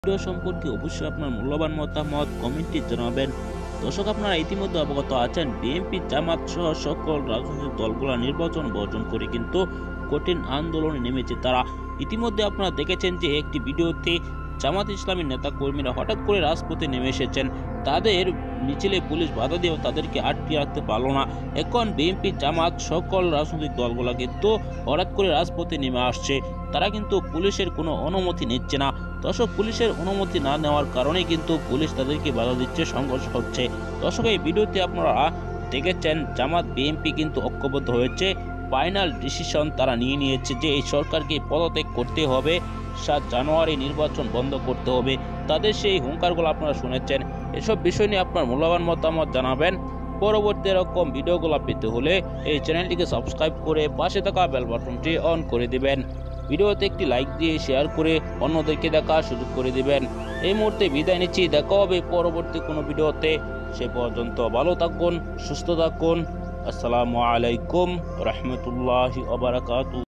Video সম্পর্কে অবশ্যই আপনার মূল্যবান মতামত কমেন্টে জানাবেন। দর্শক, আপনারা ইতিমধ্যে অবগত আছেন বিএনপি, জামাত সহ সকল রাজনৈতিক দলগুলো নির্বাচন বর্জন করে কিন্তু কঠিন আন্দোলনে নেমেছে তারা। ইতিমধ্যে আপনারা দেখেছেন যে একটি ভিডিওতে জামাত ইসলামী নেতা কর্মীরা হঠাৎ করে রাজপথে নেমে এসেছেন। তাদের মিছিলে পুলিশ বাধা দিয়েও তাদেরকে আটকে রাখতে পারল না। এখন বিএনপি, জামাত সকল রাজনৈতিক দলগুলো কিন্তু হঠাৎ করে রাজপথে নেমে আসছে। তারা কিন্তু পুলিশের কোনো অনুমতি নিচ্ছে না। দর্শক, পুলিশের অনুমতি না নেওয়ার কারণে কিন্তু পুলিশ তাদেরকে বাধা দিচ্ছে, সংঘর্ষ হচ্ছে। দর্শক, এই ভিডিওতে আপনারা দেখেছেন জামাত বিএনপি কিন্তু ঐক্যবদ্ধ হয়েছে। ফাইনাল ডিসিশন তারা নিয়েছে যে এই সরকারকে পদত্যাগ করতে হবে, 7 জানুয়ারি নির্বাচন বন্ধ করতে হবে। তাদের সেই হুঙ্কারগুলো আপনারা শুনেছেন। এসব বিষয় নিয়ে আপনার মূল্যবান মতামত জানাবেন। পরবর্তী এরকম ভিডিওগুলো পেতে হলে এই চ্যানেলটিকে সাবস্ক্রাইব করে পাশে থাকা বেল বাটনটি অন করে দিবেন। ভিডিওতে একটি লাইক দিয়ে শেয়ার করে অন্যদেরকে দেখার সুযোগ করে দিবেন। এই মুহূর্তে বিদায় নিচ্ছি, দেখা হবে পরবর্তী কোনো ভিডিওতে। সে পর্যন্ত ভালো থাকুন, সুস্থ থাকুন। আসসালামু আলাইকুম রহমতুল্লাহি ওয়া বারাকাতুহু।